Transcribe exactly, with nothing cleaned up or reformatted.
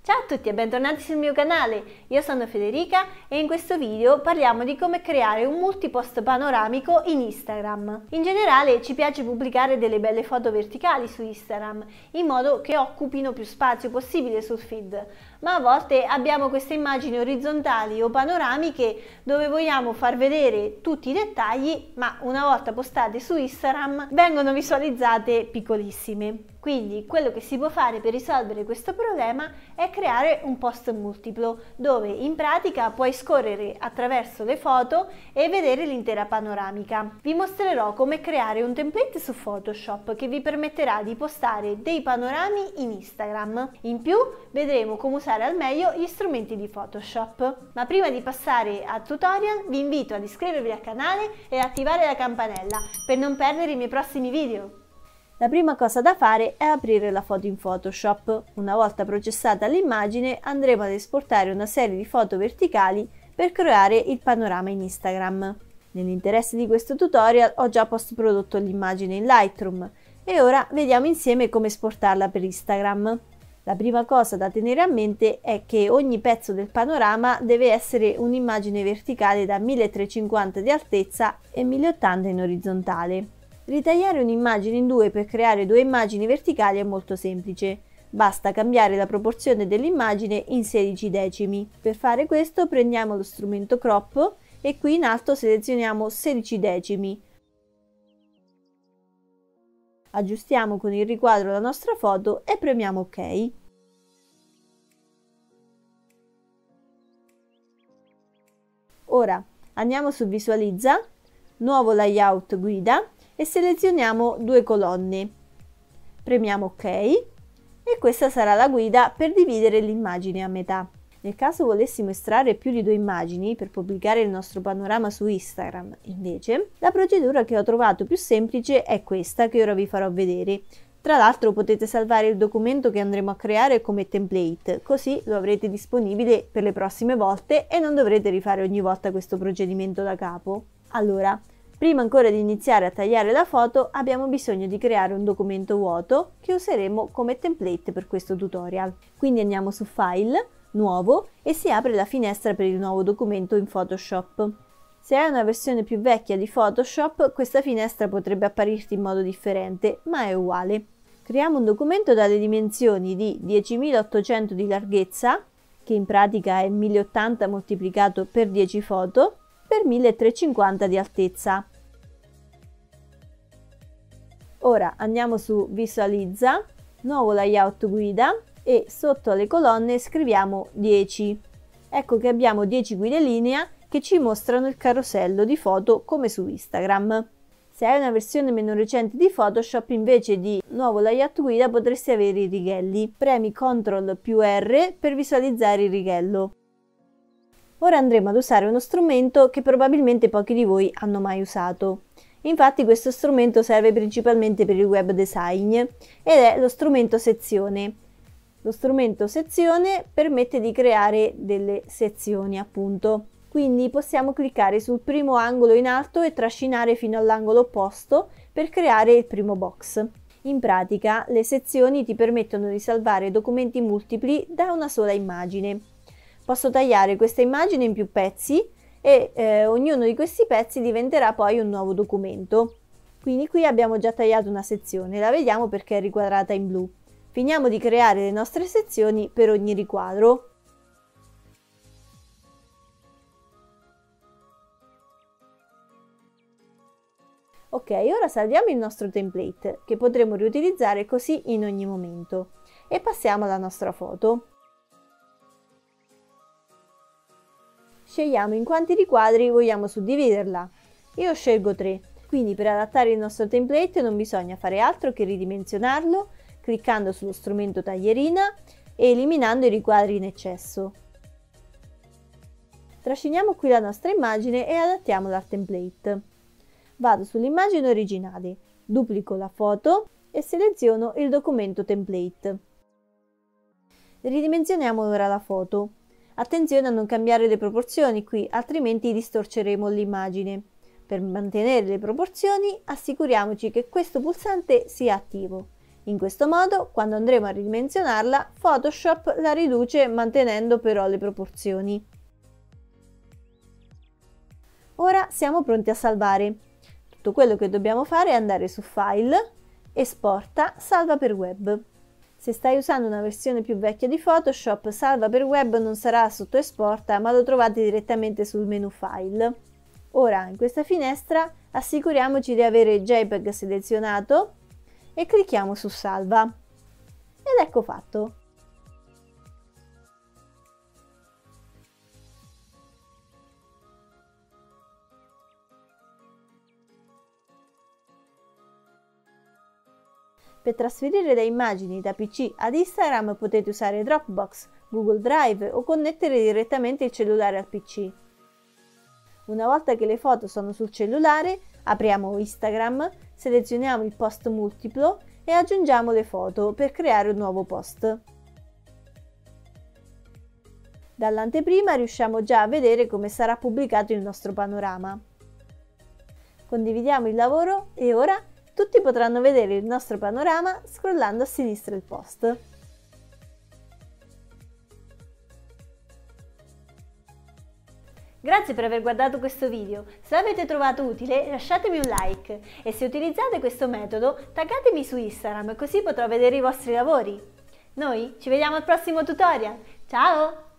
Ciao a tutti e bentornati sul mio canale, io sono Federica e in questo video parliamo di come creare un multipost panoramico in Instagram. In generale ci piace pubblicare delle belle foto verticali su Instagram in modo che occupino più spazio possibile sul feed, ma a volte abbiamo queste immagini orizzontali o panoramiche dove vogliamo far vedere tutti i dettagli, ma una volta postate su Instagram vengono visualizzate piccolissime. Quindi quello che si può fare per risolvere questo problema è creare un post multiplo dove in pratica puoi scorrere attraverso le foto e vedere l'intera panoramica. Vi mostrerò come creare un template su Photoshop che vi permetterà di postare dei panorami in Instagram. In più vedremo come usare al meglio gli strumenti di Photoshop. Ma prima di passare al tutorial vi invito ad iscrivervi al canale e attivare la campanella per non perdere i miei prossimi video. La prima cosa da fare è aprire la foto in Photoshop. Una volta processata l'immagine andremo ad esportare una serie di foto verticali per creare il panorama in Instagram. Nell'interesse di questo tutorial ho già post prodotto l'immagine in Lightroom e ora vediamo insieme come esportarla per Instagram. La prima cosa da tenere a mente è che ogni pezzo del panorama deve essere un'immagine verticale da milletrecentocinquanta di altezza e mille ottanta in orizzontale. Ritagliare un'immagine in due per creare due immagini verticali è molto semplice. Basta cambiare la proporzione dell'immagine in sedici decimi. Per fare questo prendiamo lo strumento Crop e qui in alto selezioniamo sedici decimi. Aggiustiamo con il riquadro la nostra foto e premiamo OK. Ora andiamo su Visualizza, nuovo layout guida e selezioniamo due colonne. Premiamo OK e questa sarà la guida per dividere l'immagine a metà. Nel caso volessimo estrarre più di due immagini per pubblicare il nostro panorama su Instagram, invece, la procedura che ho trovato più semplice è questa che ora vi farò vedere. Tra l'altro potete salvare il documento che andremo a creare come template, così lo avrete disponibile per le prossime volte e non dovrete rifare ogni volta questo procedimento da capo. Allora, prima ancora di iniziare a tagliare la foto abbiamo bisogno di creare un documento vuoto che useremo come template per questo tutorial. Quindi andiamo su File, Nuovo e si apre la finestra per il nuovo documento in Photoshop. Se hai una versione più vecchia di Photoshop questa finestra potrebbe apparirti in modo differente, ma è uguale. Creiamo un documento dalle dimensioni di diecimilaottocento di larghezza, che in pratica è mille ottanta moltiplicato per dieci foto, per milletrecentocinquanta di altezza. Ora andiamo su Visualizza, nuovo layout guida e sotto alle colonne scriviamo dieci. Ecco che abbiamo dieci guide linea che ci mostrano il carosello di foto come su Instagram. Se hai una versione meno recente di Photoshop, invece di nuovo layout guida potresti avere i righelli. Premi control più R per visualizzare il righello. Ora andremo ad usare uno strumento che probabilmente pochi di voi hanno mai usato. Infatti questo strumento serve principalmente per il web design ed è lo strumento sezione. Lo strumento sezione permette di creare delle sezioni, appunto. Quindi possiamo cliccare sul primo angolo in alto e trascinare fino all'angolo opposto per creare il primo box. In pratica le sezioni ti permettono di salvare documenti multipli da una sola immagine. Posso tagliare questa immagine in più pezzi e eh, ognuno di questi pezzi diventerà poi un nuovo documento. Quindi qui abbiamo già tagliato una sezione, la vediamo perché è riquadrata in blu. Finiamo di creare le nostre sezioni per ogni riquadro. Ok, ora salviamo il nostro template che potremo riutilizzare così in ogni momento e passiamo alla nostra foto. Scegliamo in quanti riquadri vogliamo suddividerla. Io scelgo tre, quindi per adattare il nostro template non bisogna fare altro che ridimensionarlo cliccando sullo strumento taglierina e eliminando i riquadri in eccesso. Trasciniamo qui la nostra immagine e adattiamola al template. Vado sull'immagine originale, duplico la foto e seleziono il documento template. Ridimensioniamo ora la foto. Attenzione a non cambiare le proporzioni qui, altrimenti distorceremo l'immagine. Per mantenere le proporzioni assicuriamoci che questo pulsante sia attivo In questo modo, quando andremo a ridimensionarla, Photoshop la riduce mantenendo però le proporzioni. Ora siamo pronti a salvare. Tutto quello che dobbiamo fare è andare su File, Esporta, Salva per web. Se stai usando una versione più vecchia di Photoshop, Salva per web non sarà sotto Esporta, ma lo trovate direttamente sul menu File. Ora, in questa finestra, assicuriamoci di avere JPEG selezionato e clicchiamo su Salva. Ed ecco fatto. Per trasferire le immagini da P C ad Instagram potete usare Dropbox, Google Drive o connettere direttamente il cellulare al P C. Una volta che le foto sono sul cellulare, apriamo Instagram, selezioniamo il post multiplo e aggiungiamo le foto per creare un nuovo post. Dall'anteprima riusciamo già a vedere come sarà pubblicato il nostro panorama. Condividiamo il lavoro e ora tutti potranno vedere il nostro panorama scrollando a sinistra il post. Grazie per aver guardato questo video, se l'avete trovato utile lasciatemi un like e se utilizzate questo metodo taggatemi su Instagram così potrò vedere i vostri lavori. Noi ci vediamo al prossimo tutorial, ciao!